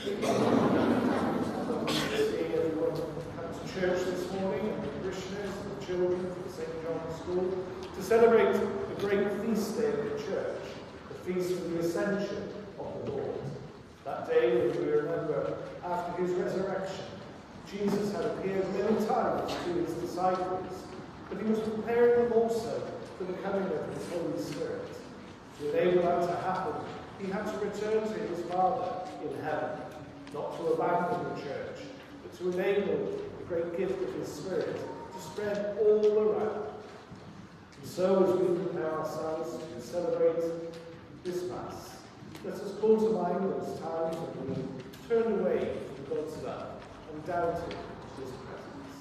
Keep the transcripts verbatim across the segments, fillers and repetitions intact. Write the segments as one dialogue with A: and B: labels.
A: See everyone come to church this morning, and the parishioners and the children from Saint John's School, to celebrate the great feast day of the church, the feast of the Ascension of the Lord. That day that we remember after his resurrection, Jesus had appeared many times to his disciples, but he was preparing them also for the coming of his Holy Spirit. To enable that to happen, he had to return to his Father in heaven, not to abandon the church, but to enable the great gift of his Spirit to spread all around. And so, as we prepare ourselves to celebrate this Mass, let us call to mind those times when we turned away from God's love and doubted his presence.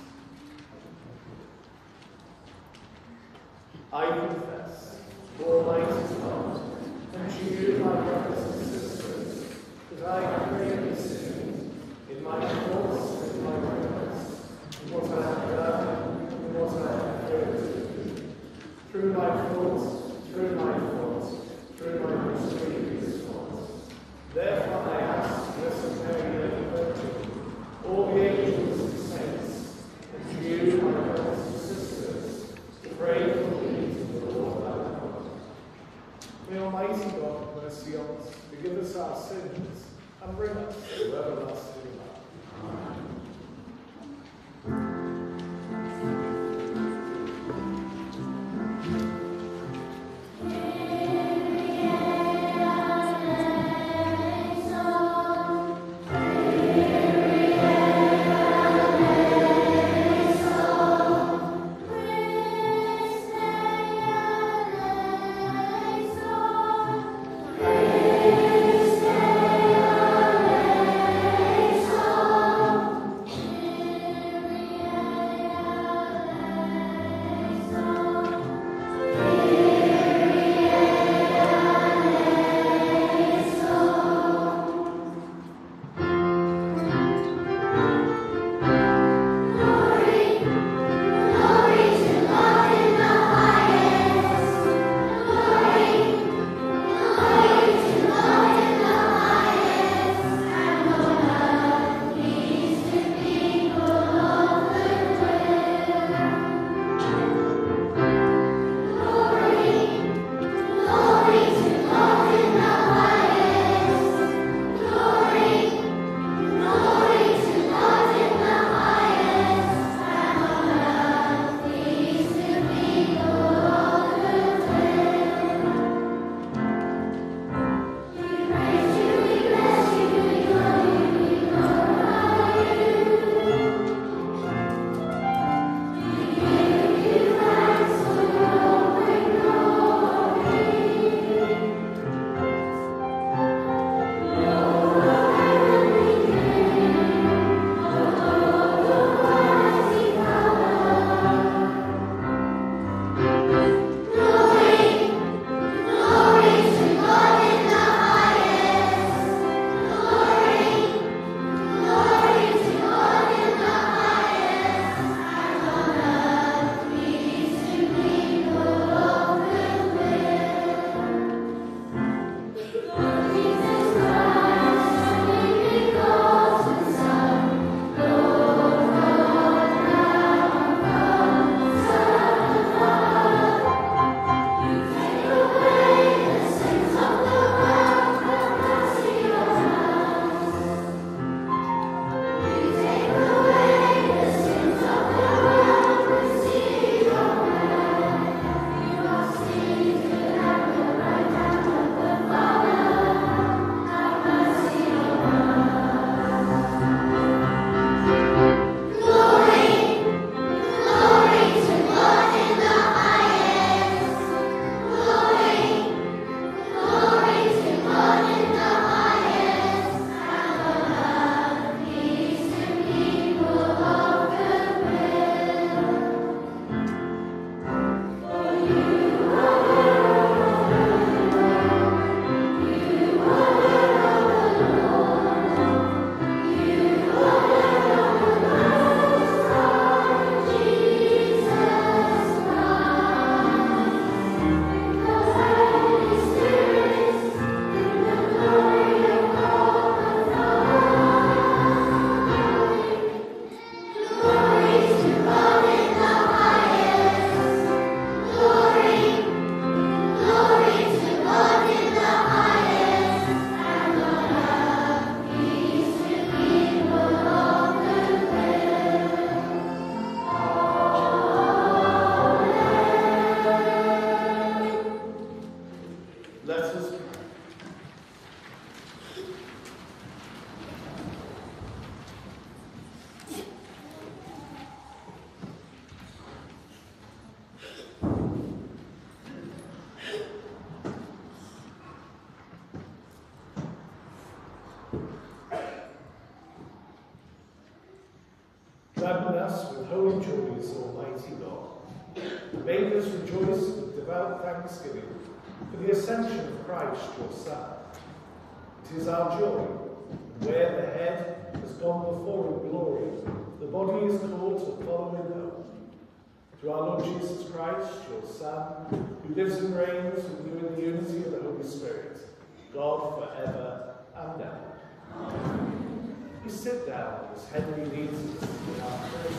A: I confess, Almighty God, and to you, my brothers and sisters, that I have greatly sinned in my thoughts and my words, in what I have done and what I have failed to do. Through my faults, through my faults, through my most grievous faults. Therefore I ask, Blessed Mary, Lady Virgin, all the angels and saints, and you, my brothers and sisters, to pray for me to the Lord our God. May Almighty God have mercy on us, forgive us our sins, and bring us to everlasting life. Amen. holy joys, Almighty God. Make us rejoice with devout thanksgiving for the ascension of Christ, your Son. It is our joy, and where the head has gone before in glory, the body is called to follow in hope. Through our Lord Jesus Christ, your Son, who lives and reigns with you in the unity of the Holy Spirit, God forever and ever. Amen. We sit down as Henry leads us in our prayer.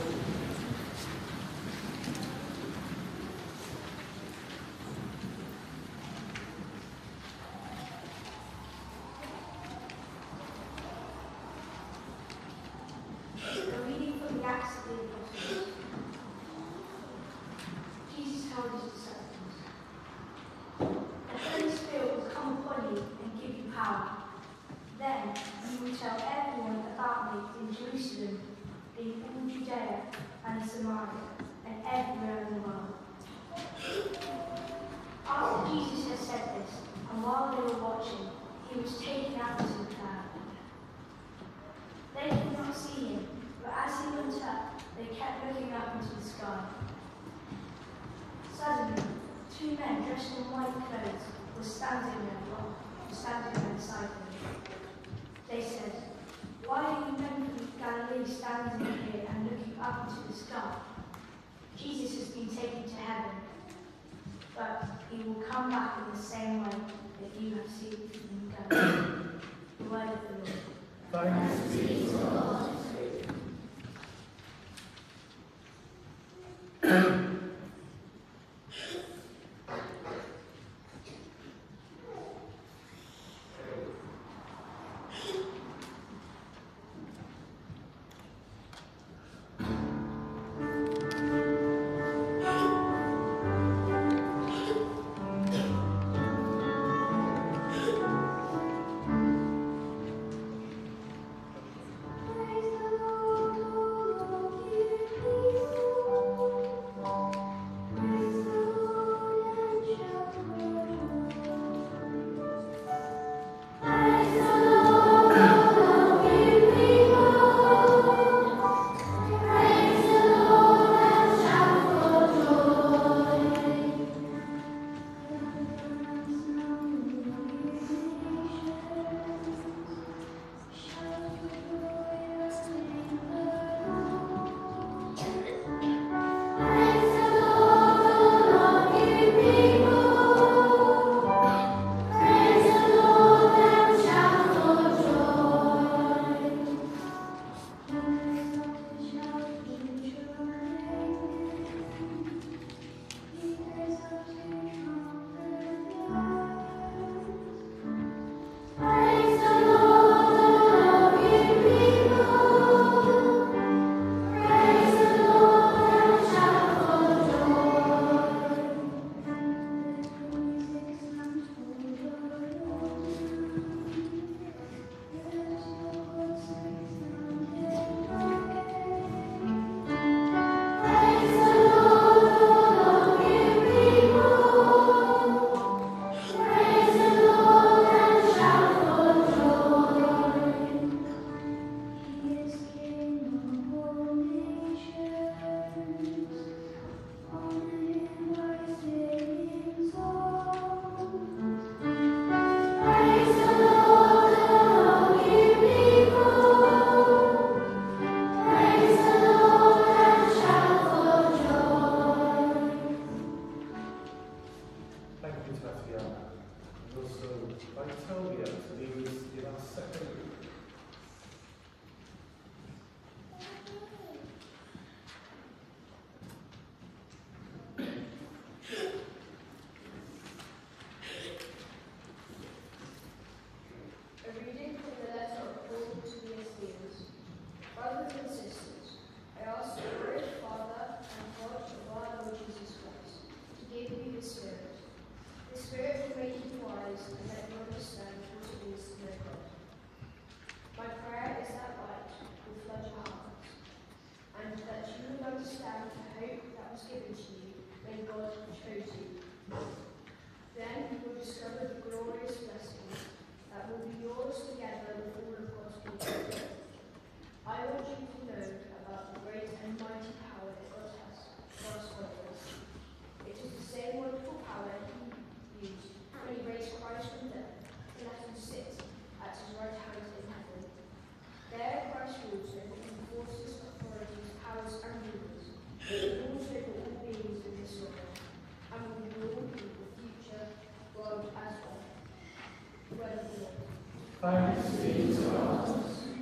A: Thanks be to God.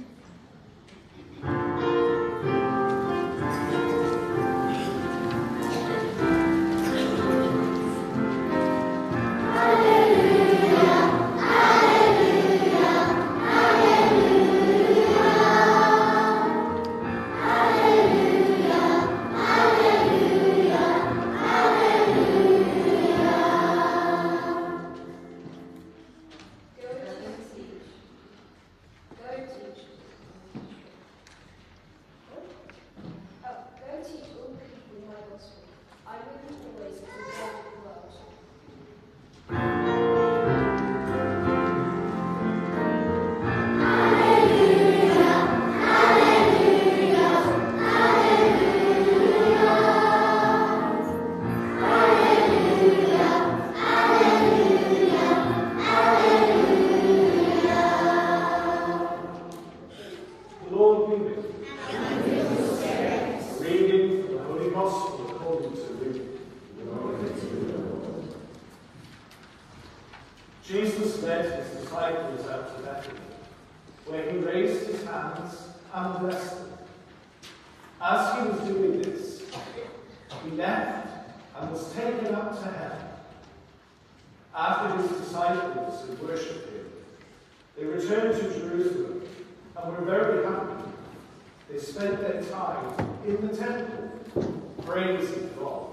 A: Jesus led his disciples out to Bethany, where he raised his hands and blessed them. As he was doing this, he left and was taken up to heaven. After his disciples had worshipped him, they returned to Jerusalem and were very happy. They spent their time in the temple, praising God.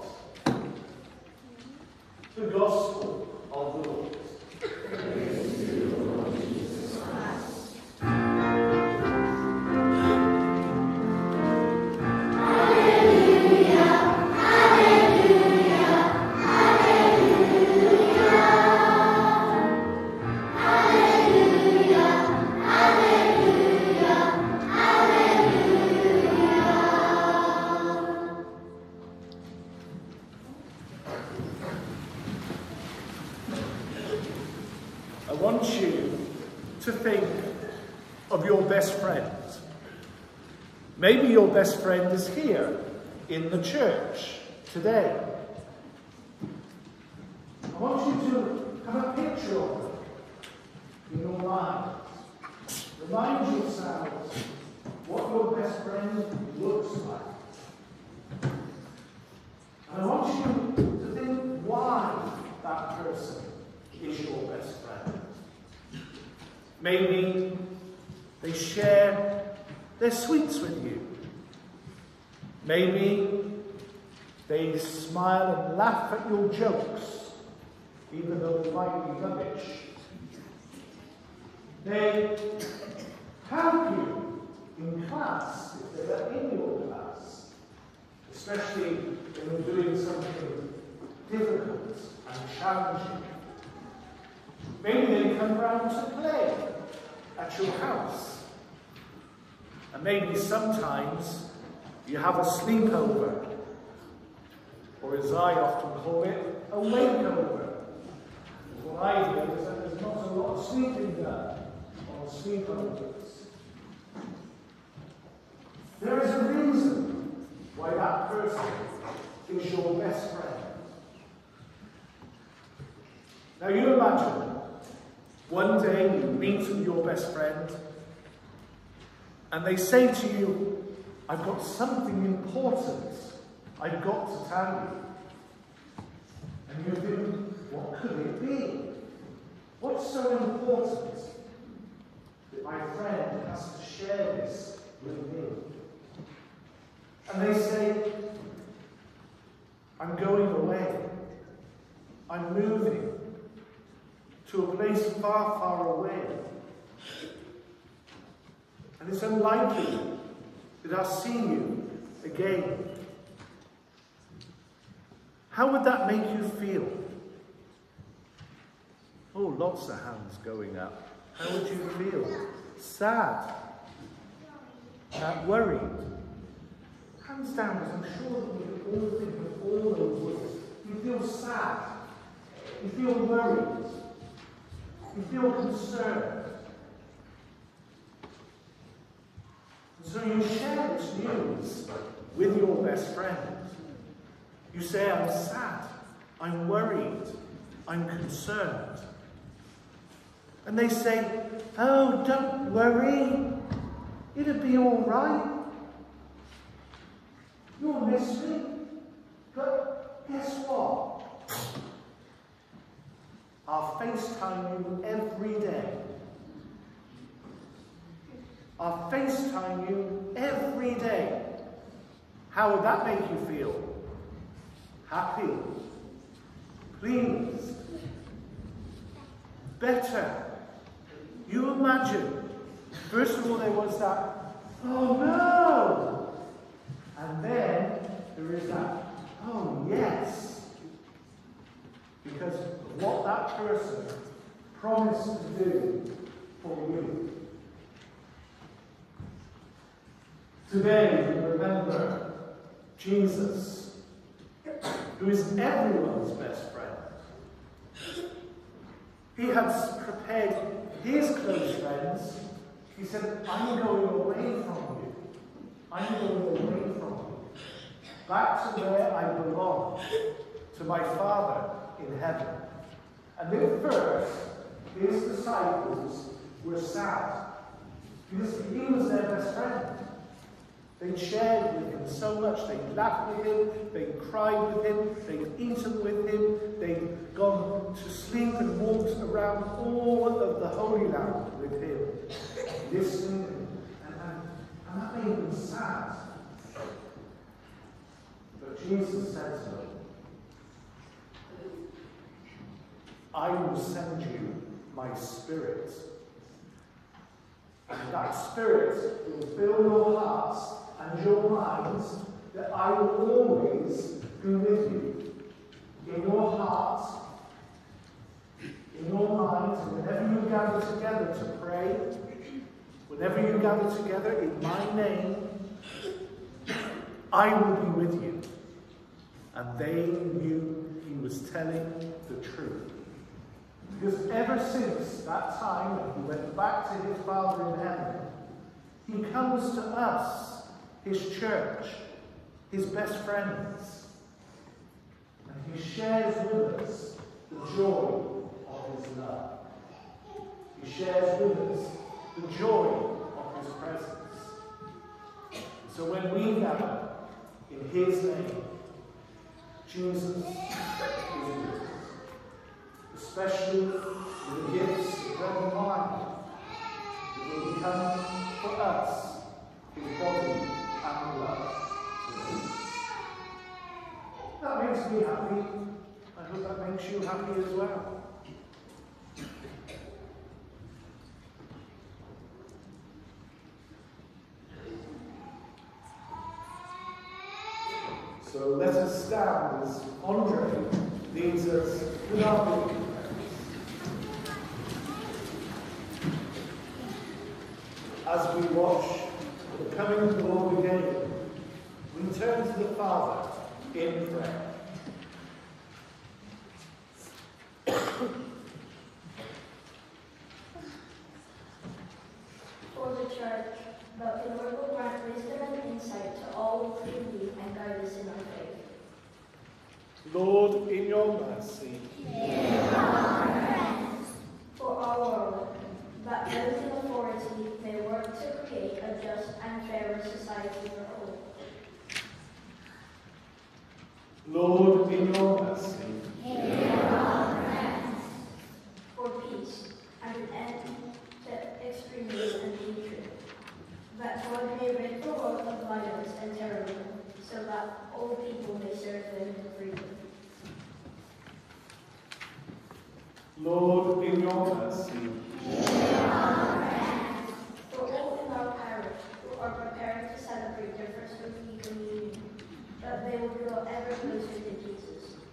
A: The Gospel of the Lord. Praise to you, Lord Jesus Christ. I want you to think of your best friend. Maybe your best friend is here in the church today. I want you to have a picture of them in your mind. Remind yourselves what your best friend looks like. And I want you to think why that person is your best friend. Maybe they share their sweets with you. Maybe they smile and laugh at your jokes, even though they might be rubbish. They help you in class, if they're in your class, especially when you're doing something difficult and challenging. Maybe they come round to play at your house. And maybe sometimes you have a sleepover, or as I often call it, a wakeover. What I hear is that there's not a lot of sleeping done on sleepovers. There is a reason why that person is your best friend. Now you imagine, one day you meet with your best friend and they say to you, I've got something important I've got to tell you. And you think, what could it be? What's so important that my friend has to share this with me? And they say, I'm going away. I'm moving to a place far, far away. And it's unlikely that I'll see you again. How would that make you feel? Oh, lots of hands going up. How would you feel? Sad? Uh, worried? Hands down, because I'm sure that we can all think of all those words. You feel sad. You feel worried. You feel concerned. And so you share this news with your best friend. You say, I'm sad, I'm worried, I'm concerned. And they say, oh, don't worry, it'll be all right. You'll miss me, but guess what? I'll FaceTime you every day. I'll FaceTime you every day. How would that make you feel? Happy? Pleased? Better? You imagine, first of all there was that, oh no! And then there is that, oh yes! Because of what that person promised to do for you. Today we remember Jesus, who is everyone's best friend. He had prepared his close friends. He said, I'm going away from you. I'm going away from you. Back to where I belong, to my Father in heaven. And at first, his disciples were sad, because he was their best friend. They shared with him so much. They laughed with him, they cried with him, they'd eaten with him, they'd gone to sleep and walked around all of the Holy Land with him, listening, and, and, and that made them sad. But Jesus said to them, I will send you my Spirit. And that Spirit will fill your hearts and your minds, that I will always be with you. In your heart, in your minds, whenever you gather together to pray, whenever you gather together in my name, I will be with you. And they knew he was telling the truth. Because ever since that time when he went back to his Father in heaven, he comes to us, his church, his best friends, and he shares with us the joy of his love. He shares with us the joy of his presence. So when we gather in his name, Jesus is with us. Especially with the gifts of bread and wine that will become for us his body and blood. That makes me happy. I hope that makes you happy as well. So let us stand as Andre leads us with our big as we watch the coming of the Lord again, we turn to the Father in prayer.
B: For the Church, that the Lord will grant wisdom and insight to all who believe and guide us in our faith.
A: Lord, in your mercy,
B: hear our prayers. For our world, that those in authority may work to create a just and fairer society for all.
A: Lord, in your mercy,
B: hear our prayers. For peace and an end to extremism and hatred, that God may rid the world of violence and terrorism, so that all people may serve him in freedom.
A: Lord, in your mercy,
B: hear our prayers. For all in our parish who are preparing to celebrate their First Weekly Communion, that they will grow ever closer to Jesus.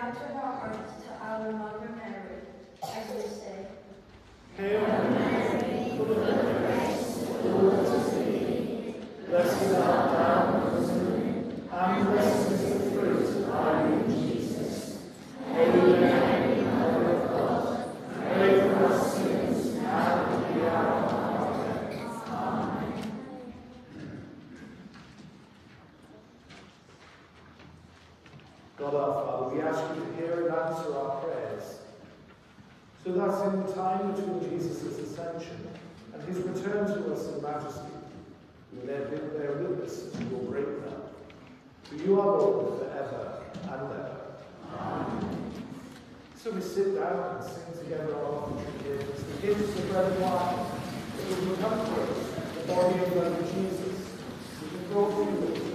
B: now turn our hearts to our Mother Mary, as we say,
A: Hail Mary, full of grace, the Lord is with thee. Blessed art thou amongst women, and blessed is the fruit of thy womb, Jesus. Holy Mary, Mother of God, pray for us sinners, now and at the hour of our death. Amen. God our Father, we ask you to hear and answer our prayers, so that in the time between Jesus' ascension and his return to us in majesty, we may bear witness to your great love. For you are Lord forever and ever. Amen. So we sit down and sing together our offertory hymns, the hymns of bread and wine, that will become to us the body and blood of Jesus, which is brought to you with us.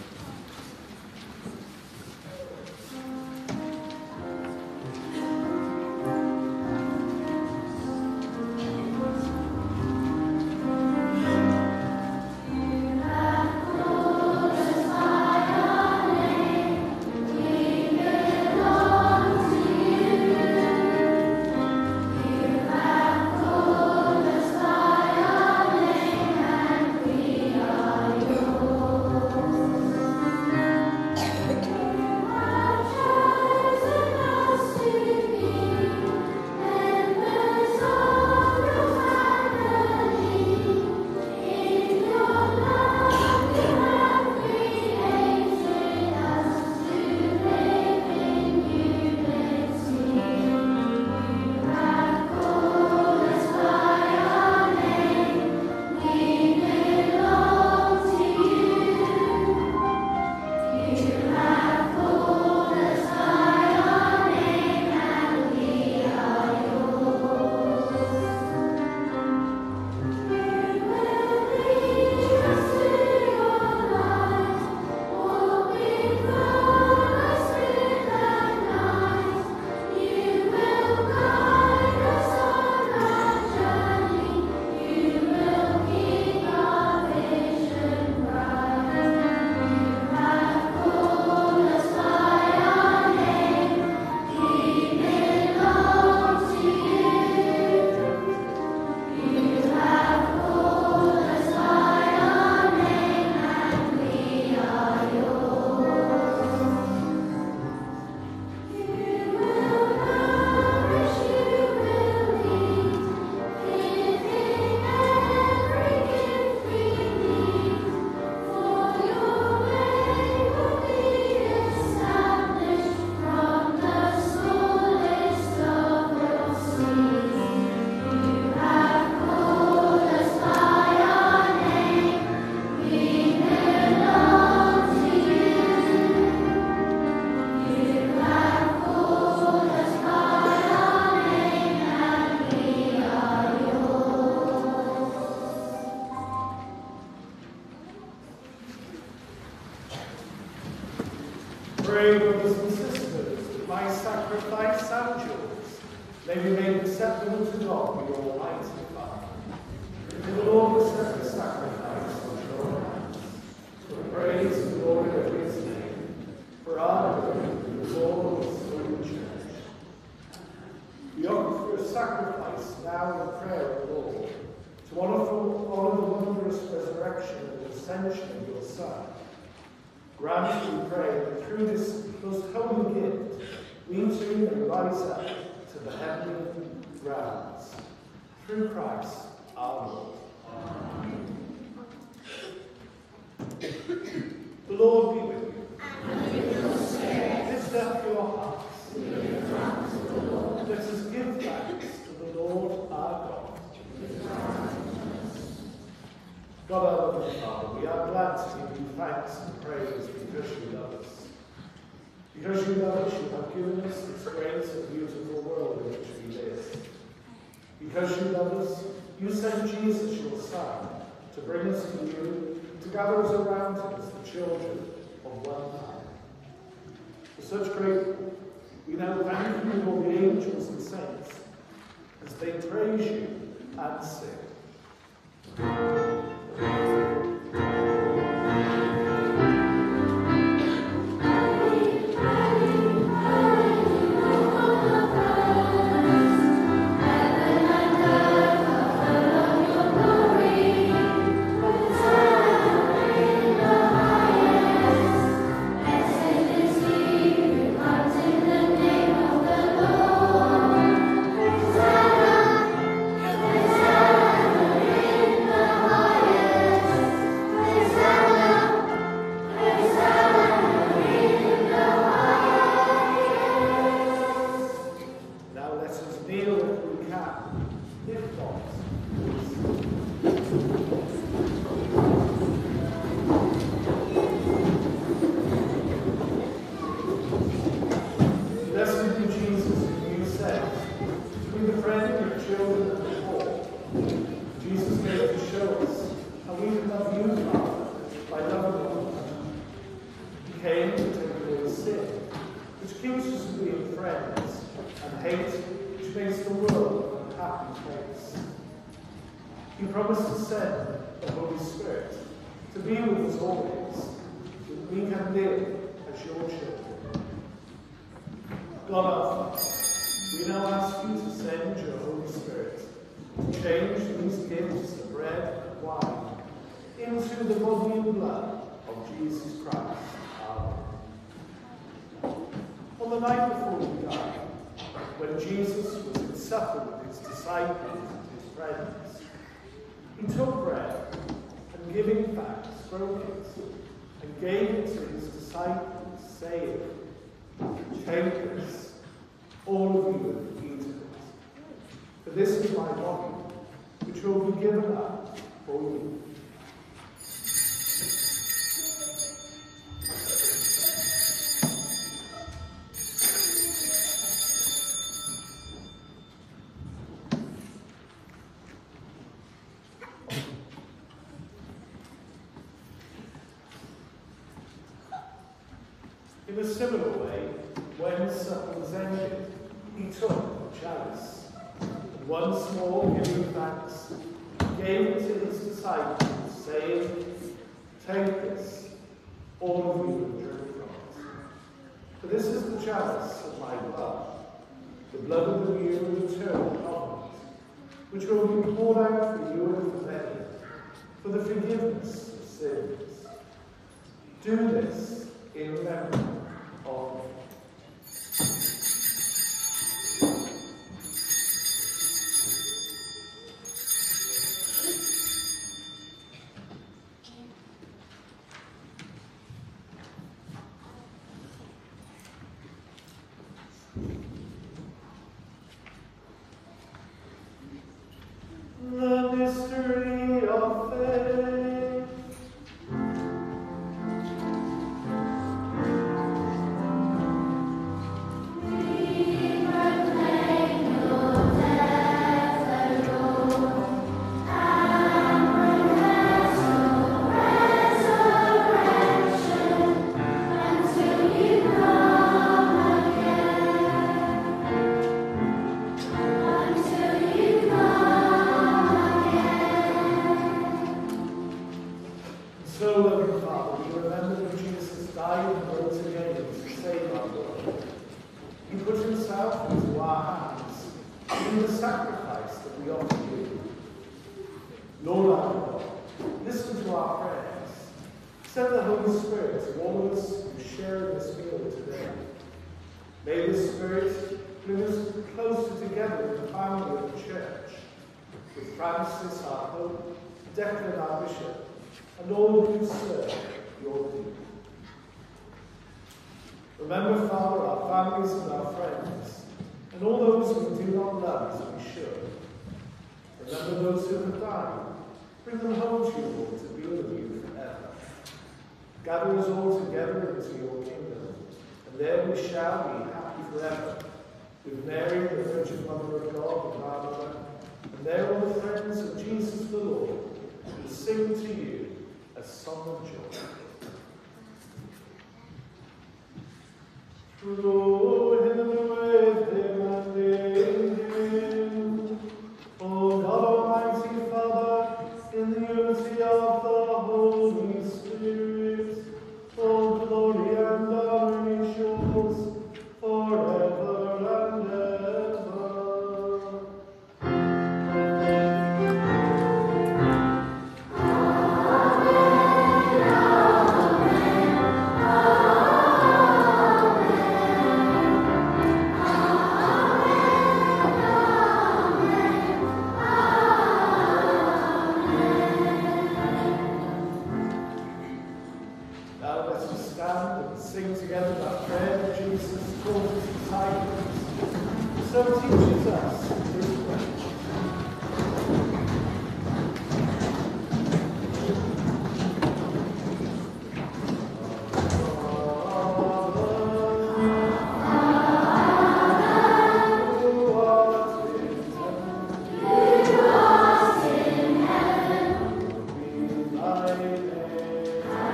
A: Pray, brothers and sisters, that my sacrifice and yours may be made acceptable to God, the Almighty Father. May the Lord accept the sacrifice of your hands, for praise and glory of his name, for our good and the Lord of his holy church. We offer a sacrifice now in prayer, O Lord, to honor, for, honor the wondrous resurrection and ascension of your Son. Grant, we pray, that through this most holy gift, we too may rise up to the heavenly grounds. Through Christ our Lord. Amen. The Lord be with you.
B: And with your spirit.
A: Lift up your hearts.
B: We lift up to the Lord.
A: Let us give thanks to the Lord our God. God our loving Father, we are glad to give you thanks and praise because you love us. Because you love us, you have given us this great and beautiful world in which we live. Because you love us, you sent Jesus, your Son, to bring us to you, to gather us around him as the children of one Father. For such great, we now thank you, all the angels and saints, as they praise you and sing.
B: Thank you.
A: friends, and hate which makes the world an unhappy place. He promised to send the Holy Spirit to be with us always, that we can live as your children. God our Father, we now ask you to send your Holy Spirit to change these gifts of bread and wine into the body and blood of Jesus Christ, our Lord. On the night before he died, when Jesus was in supper with his disciples and his friends, he took bread and, giving thanks, broke it and gave it to his disciples, saying, "Take this, all of you, and eat it. For this is my body, which will be given up for you." In a similar way, when supper was ended, he took the chalice, and once more giving thanks, gave it to his disciples, saying, "Take this, all of you, and drink from it. For this is the chalice of my blood, the blood of the new and eternal covenant, which will be poured out for you and for many, for the forgiveness of sins. Do this in memory of me." The mystery of faith. So, loving Father, we remember that Jesus died and rose again to save our world. He put himself into our hands, in the sacrifice that we offer you. Lord our God, listen to our prayers. Send the Holy Spirit to all of us who share in this meal today. May the Spirit bring us closer together in the family of the Church, with Francis our Pope, Declan our Bishop, and all who serve your people. Remember, Father, our families and our friends, and all those we do not love as we should. Remember those who have died. Bring them home to you, Lord, to be with you forever. Gather us all together into your kingdom, and there we shall be happy forever, with Mary, the Virgin Mother of God, and our Mother, and there all the friends of Jesus the Lord, will sing to you a song of joy. Through him, with him, and in him, O God Almighty Father, in the unity of the Holy Spirit, all glory and honor is yours, forever and ever. Now let us stand and sing together that prayer that Jesus taught his disciples. So teaches us his prayer.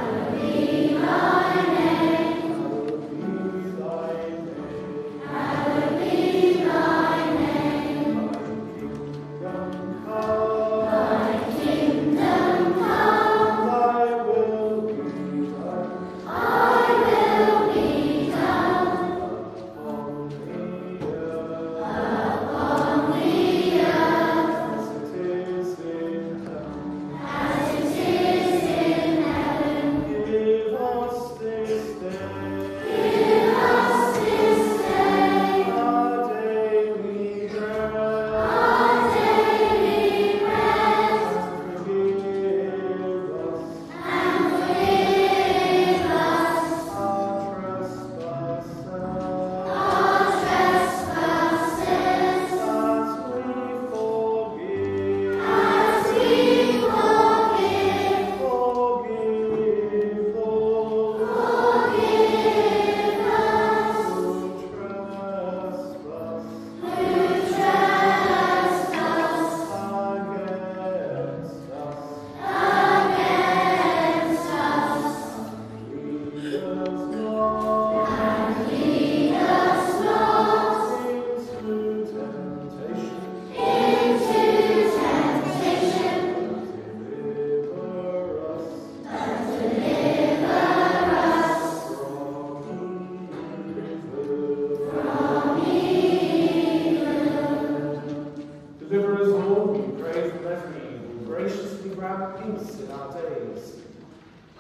B: Hallowed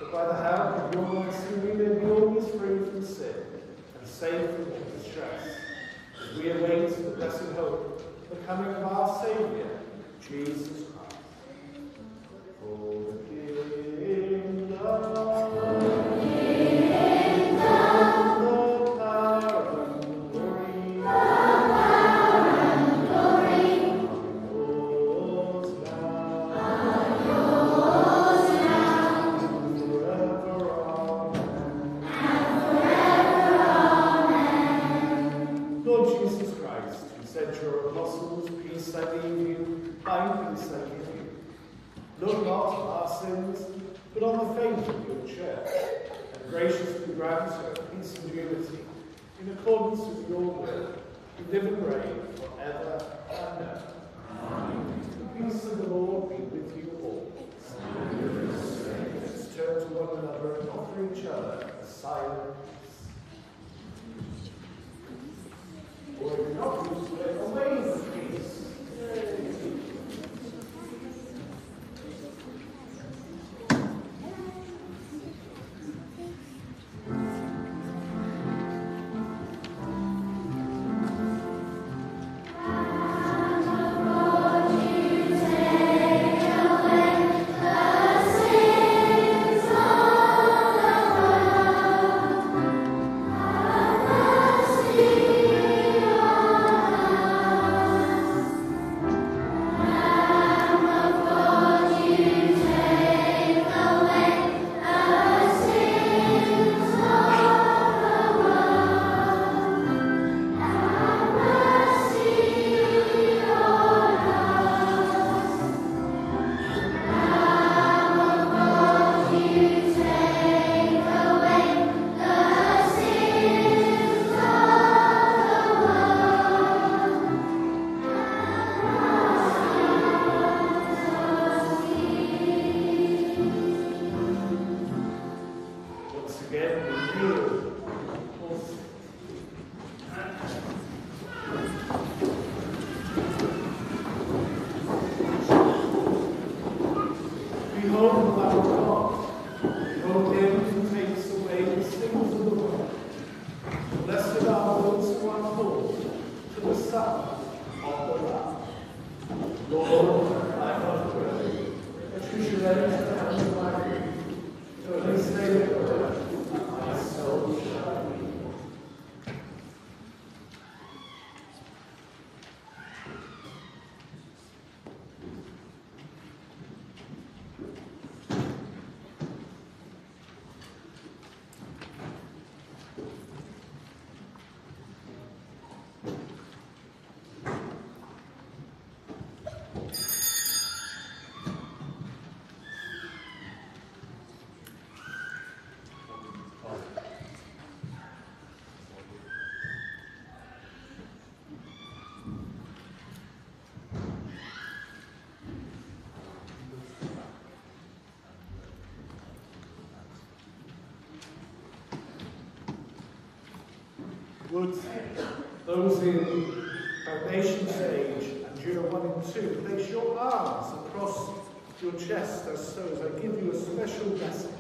A: that by the help of your mercy we may be always free from sin and safe from all distress, as we await the blessed hope, the coming of our Saviour, Jesus Christ. For the kingdom, the power and glory, your apostles, peace I leave you, my peace I give you. Look not on our sins, but on the faith of your church, and graciously grant her peace and unity, in accordance with your will, who live and reign forever and ever. Amen. The peace of the Lord be with you all. Let's turn to one another and offer each other a silent or if not, away the peace. Would those in foundation stage and year one and two place your arms across your chest as so as I give you a special blessing.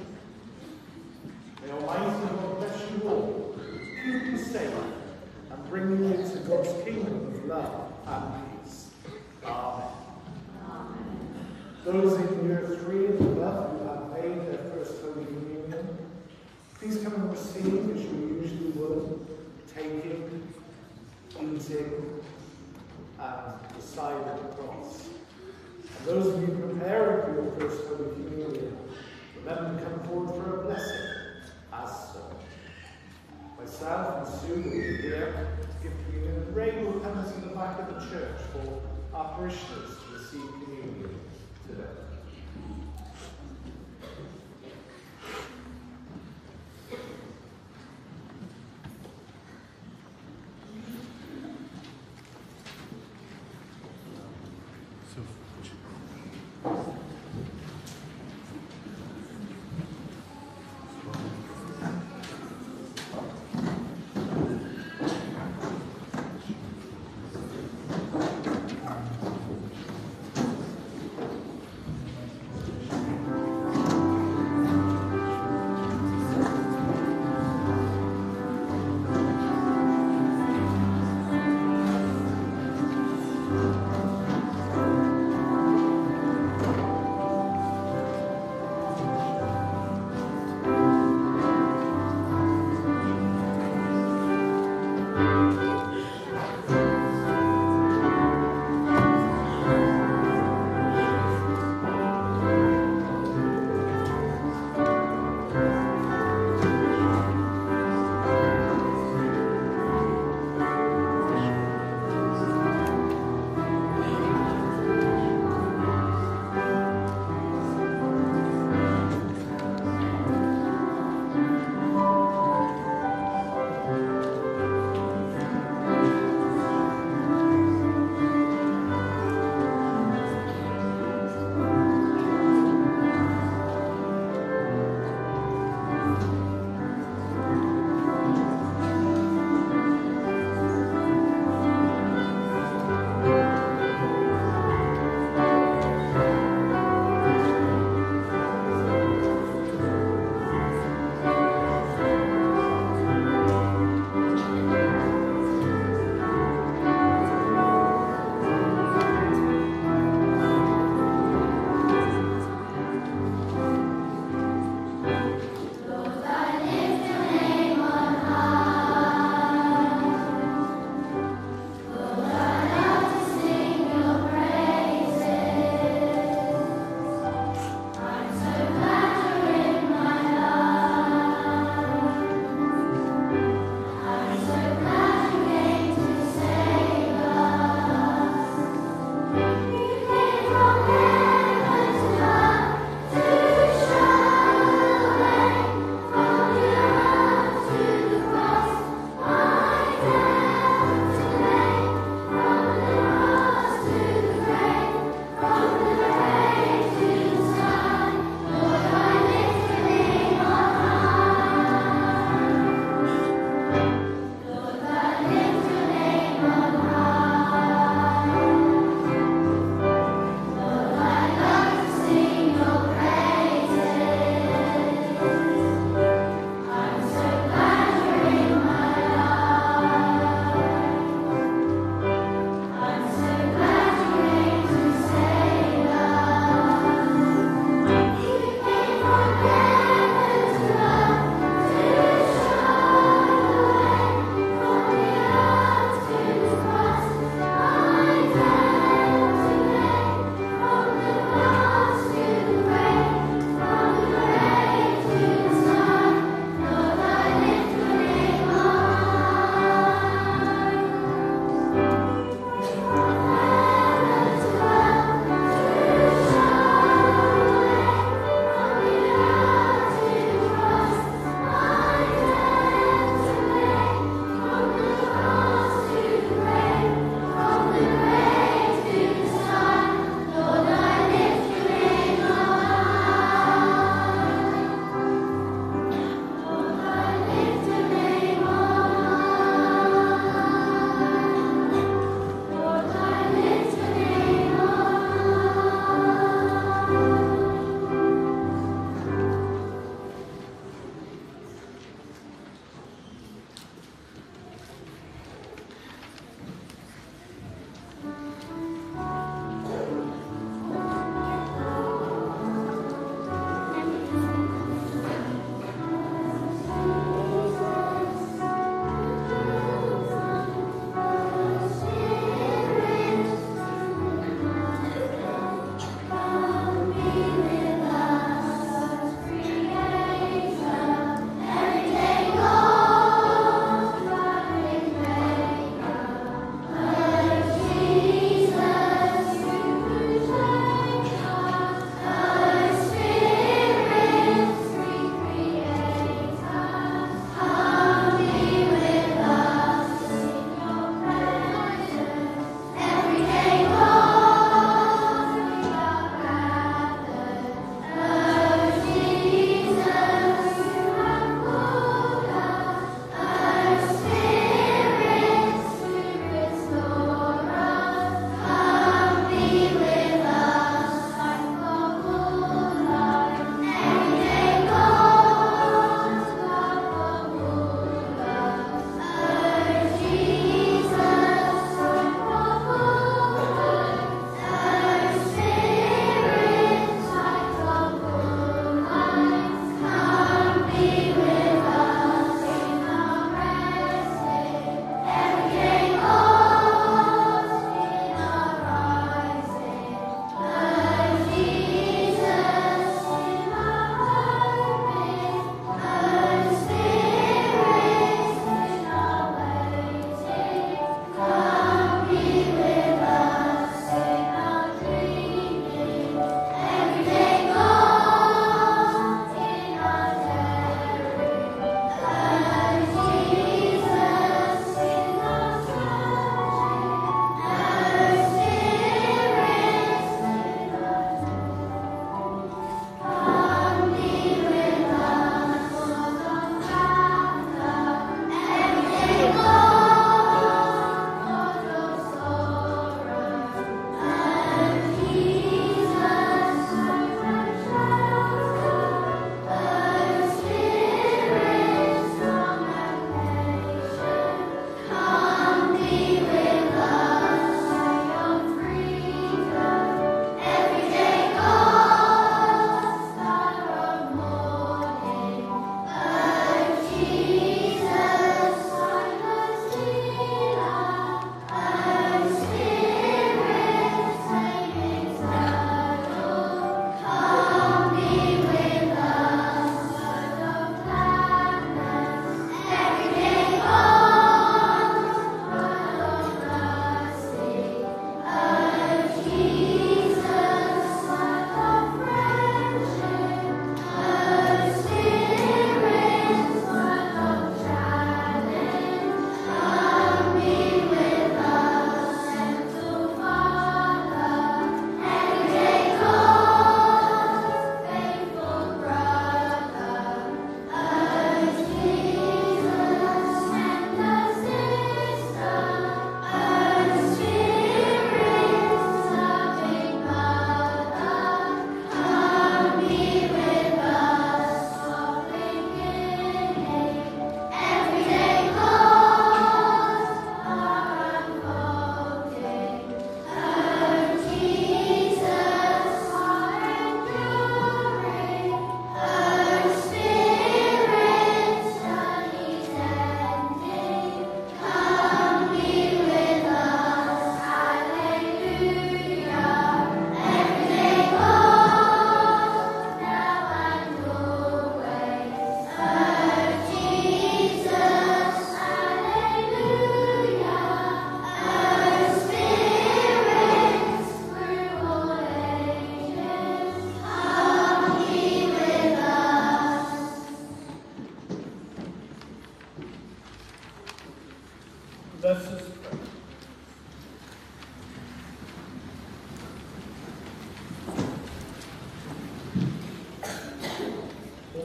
A: May Almighty God bless you all, keep you safe, and bring you into God's kingdom of love and peace. Amen. Amen. Those in year three and above who have made their first Holy Communion, please come and receive as you usually would, taking, eating, and the sign of the cross. And those of you preparing for your first Holy Communion, remember to come forward for a blessing as so. Myself and Sue will be here to give communion, and Ray will come into the back of the church for our parishioners to receive communion today.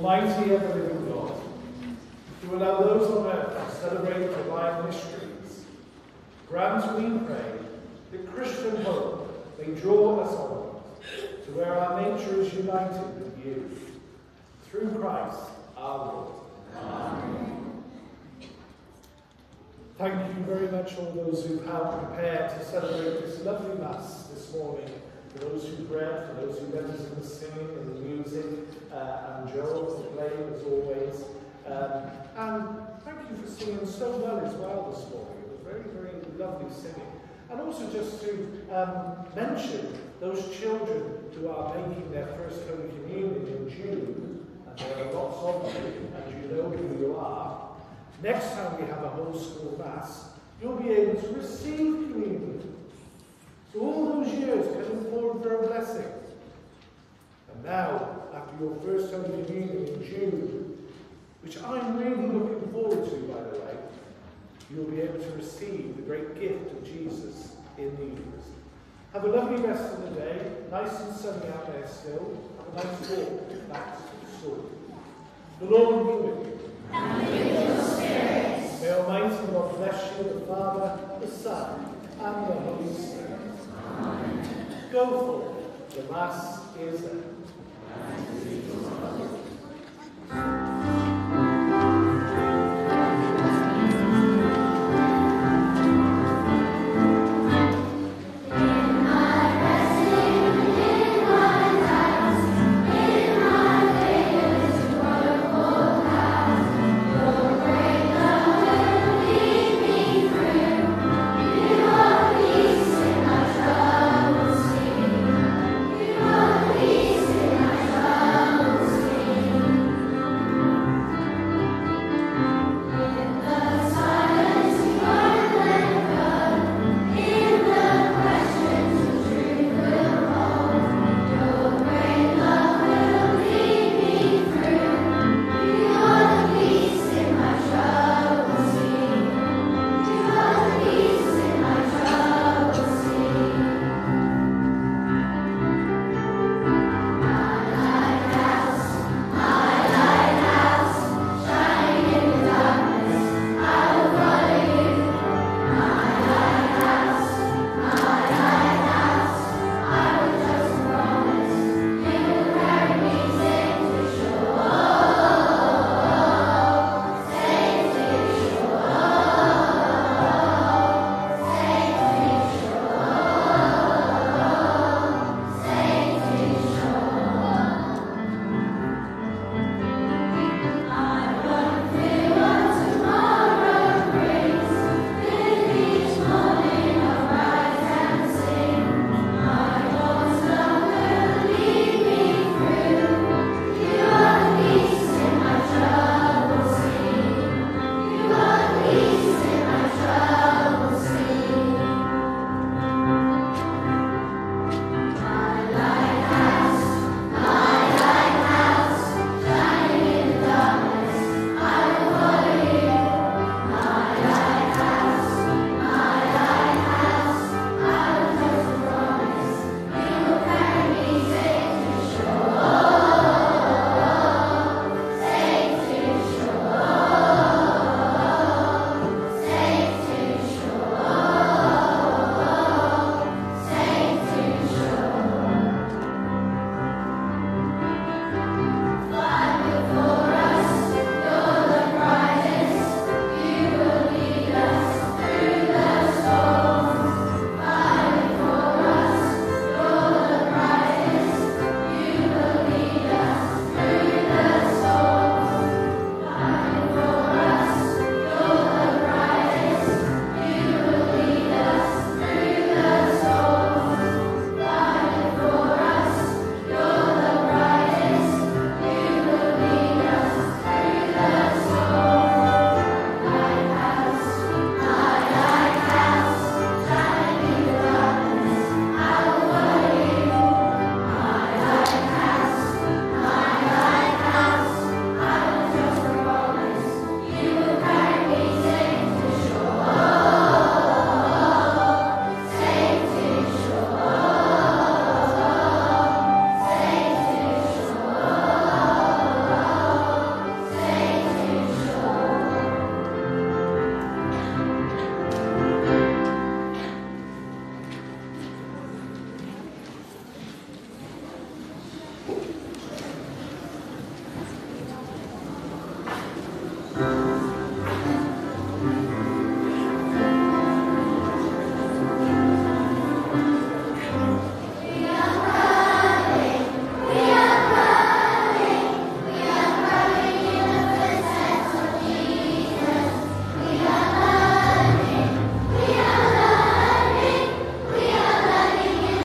A: Almighty ever-living God, to allow those on earth to celebrate divine mysteries, grant, we pray, that Christian hope may draw us on to where our nature is united with you. Through Christ our Lord. Amen. Thank you very much, all those who have prepared to celebrate this lovely Mass this morning, for those who read, for those who led us in the singing and the music, uh, and Joe for playing as always. Um, and thank you for singing so well as well this morning. It was very, very lovely singing. And also just to um, mention those children who are making their first Holy Communion in June, and there are lots of you, and you know who you are. Next time we have a whole school Mass, you'll be able to receive communion. So all those years coming forward for a blessing. And now, after your first Holy Communion in June, which I'm really looking forward to, by the way, you'll be able to receive the great gift of Jesus in the Eucharist. Have a lovely rest of the day, nice and sunny out there still. Have a nice walk back to school. The Lord will be with you.
B: And with your spirit.
A: May Almighty God bless you, the Father, the Son, and the Holy Spirit. Amen. Go forth. The Mass is ended.